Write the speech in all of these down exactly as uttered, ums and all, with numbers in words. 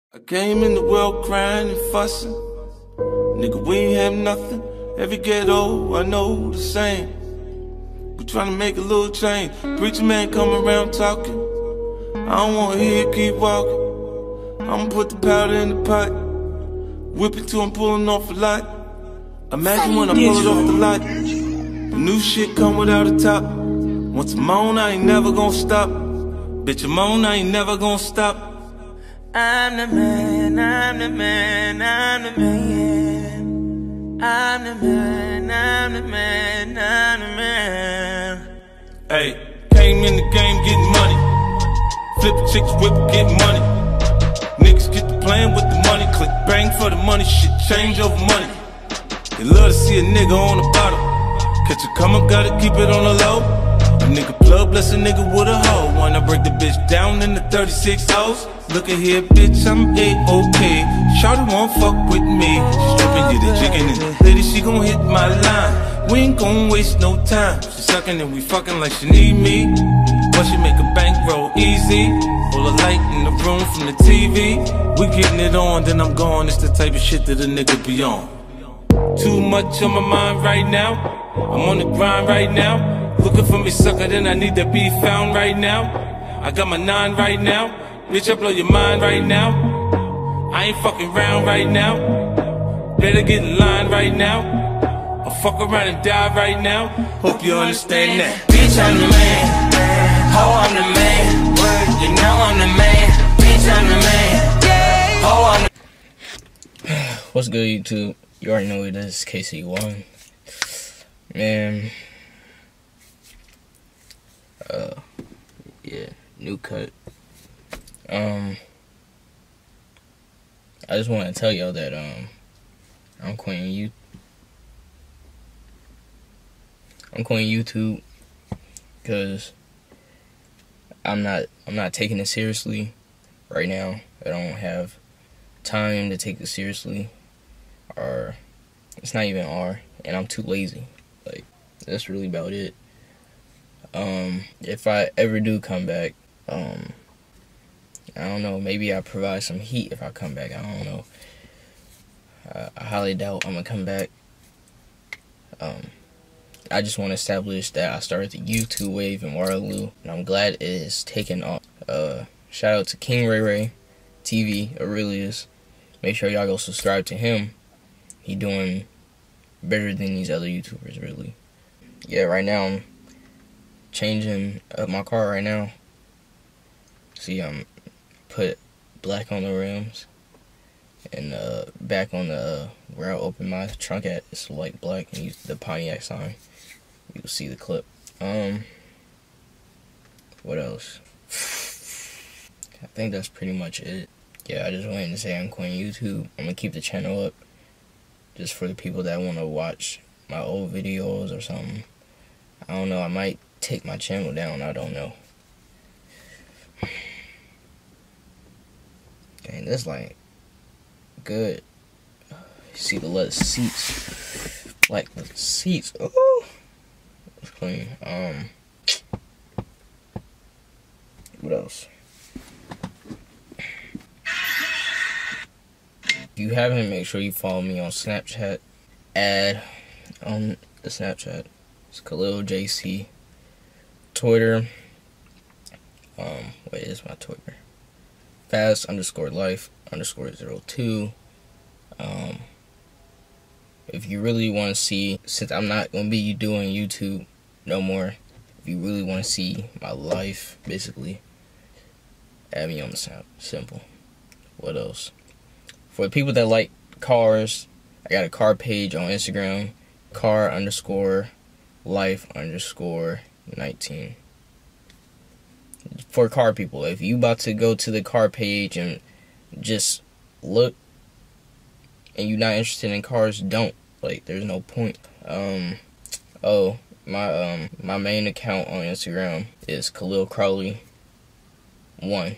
I came in the world crying and fussing. Nigga, we ain't have nothing. Every ghetto, I know the same. We tryna make a little change. Preacher man come around talking. I don't wanna hear you keep walking. I'ma put the powder in the pot. Whip it till I'm pulling off a lot. Imagine when I pull it off the lot. The new shit come without a top. Once I'm on, I ain't never gonna stop. Bitch, I'm on, I ain't never gonna stop. I'm the man, I'm the man, I'm the man. I'm the man, I'm the man, I'm the man. Hey, came in the game getting money. Flip chicks, whip, get money. Niggas get to playing with the money. Click bang for the money, shit change over money. They love to see a nigga on the bottom. Catch a come up, gotta keep it on the low. A nigga plug, bless a nigga with a hoe. Wanna break the bitch down in the thirty-six hoes. Look at here, bitch, I'm A-OK. Shawty won't fuck with me. She stripping, get the chicken in the lady, she gon' hit my line. We ain't gon' waste no time. She sucking and we fucking like she need me. But she make a bankroll easy. Full of light in the room from the T V. We getting it on, then I'm gone. It's the type of shit that a nigga be on. Too much on my mind right now. I'm on the grind right now. Looking for me, sucker, then I need to be found right now. I got my nine right now. Bitch, I blow your mind right now. I ain't fucking round right now. Better get in line right now. I'll fuck around and die right now. Hope you understand that. Bitch, I'm the man. Ho, I'm the man. You know I'm the man. Bitch, I'm the man. Ho, I'm the What's good, YouTube? You already know it is K C one. Man. Uh, yeah, new cut. Um, I just want to tell y'all that um, I'm quitting you. I'm quitting YouTube because I'm not. I'm not taking it seriously right now. I don't have time to take it seriously, or it's not even R, and I'm too lazy. Like, that's really about it. Um, if I ever do come back, um. I don't know, maybe I provide some heat if I come back. I don't know. Uh, I highly doubt I'm going to come back. Um, I just want to establish that I started the YouTube wave in Waterloo, and I'm glad it is taking off. Uh, shout out to King Ray Ray T V, it really is. Make sure y'all go subscribe to him. He doing better than these other YouTubers, really. Yeah, right now I'm changing up my car right now. See, I'm put black on the rims, and uh, back on the uh, where I open my trunk at, it's light black, and use the Pontiac sign. You'll see the clip. Um, what else? I think that's pretty much it. Yeah, I just wanted to say I'm quitting YouTube. I'm gonna keep the channel up, just for the people that want to watch my old videos or something. I don't know. I might take my channel down. I don't know. Dang, that's like good. See the leather seats, like the seats. Oh, it's clean. Um, what else? If you haven't, make sure you follow me on Snapchat. Add on the Snapchat. It's Khalil J C. Twitter. Um, what is my Twitter? Fast underscore life underscore zero two. Um, if you really want to see, since I'm not gonna be doing YouTube no more, if you really want to see my life, basically, add me on the sound. Simple. What else? For the people that like cars, I got a car page on Instagram. Car underscore life underscore nineteen. For car people, if you about to go to the car page and just look and you're not interested in cars, don't. Like, there's no point. Um oh, my um my main account on Instagram is Khalil Crowley one.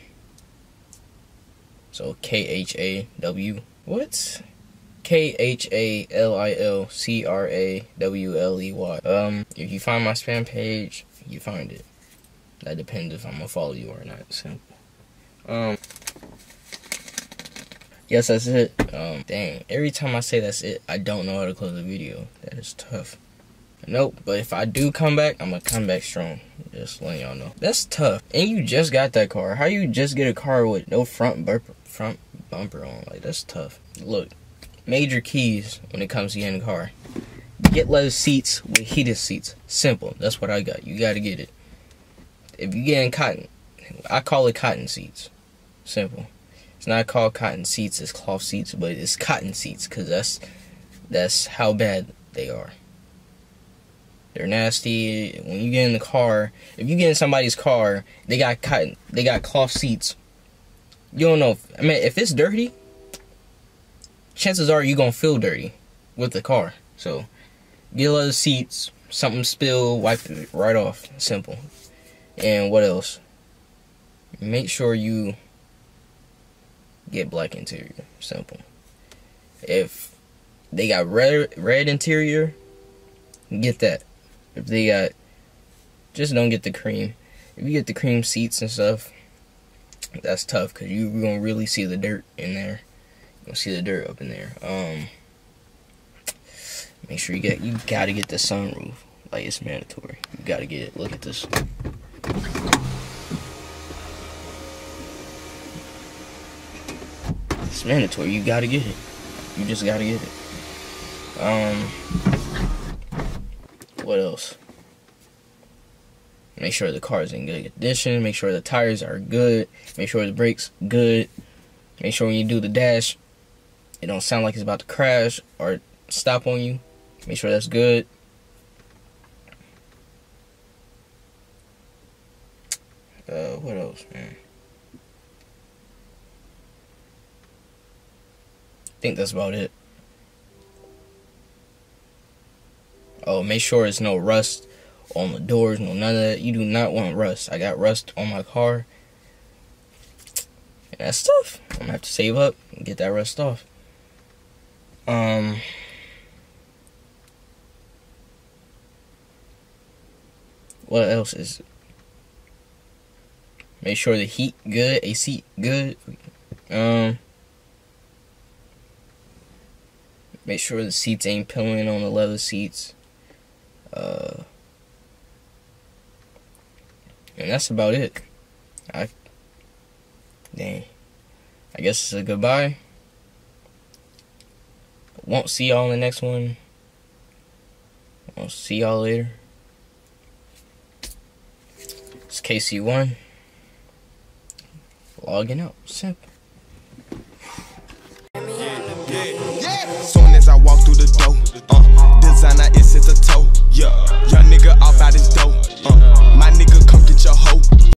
So K H A W what? K H A L I L C R A W L E Y. Um if you find my spam page, you find it. That depends if I'm gonna follow you or not. Simple. Um, Yes, that's it. Um, dang, every time I say that's it, I don't know how to close the video. That is tough. Nope, but if I do come back, I'm gonna come back strong. Just letting y'all know. That's tough. And you just got that car. How you just get a car with no front bumper, front bumper on? Like, that's tough. Look, major keys when it comes to getting a car. Get leather seats with heated seats. Simple. That's what I got. You gotta get it. If you get in cotton, I call it cotton seats. Simple. It's not called cotton seats, it's cloth seats, but it's cotton seats because that's that's how bad they are. They're nasty. When you get in the car, if you get in somebody's car, they got cotton, they got cloth seats. You don't know. If, I mean, if it's dirty, chances are you're gonna feel dirty with the car. So get a lot of seats. Something spill, wipe it right off. Simple. And what else? Make sure you get black interior. Simple. If they got red red interior, get that. If they got, just don't get the cream. If you get the cream seats and stuff, that's tough because you're gonna really see the dirt in there. You're gonna see the dirt up in there. Um, make sure you get, you gotta get the sunroof. Like, it's mandatory. You gotta get it. Look at this. It's mandatory. You gotta get it. You just gotta get it. Um. What else? Make sure the car is in good condition. Make sure the tires are good. Make sure the brakes good. Make sure when you do the dash, it don't sound like it's about to crash or stop on you. Make sure that's good. Uh, what else, man? I think that's about it. Oh, make sure there's no rust on the doors, no none of that. You do not want rust. I got rust on my car. And that's tough. I'm gonna have to save up and get that rust off. Um What else is it? Make sure the heat good, A C good. Um Make sure the seats ain't peeling on the leather seats. Uh, and that's about it. I, dang. I guess it's a goodbye. Won't see y'all in the next one. I'll see y'all later. It's K C one. Logging out. Simple. Yeah. Soon as I walk through the door, uh, this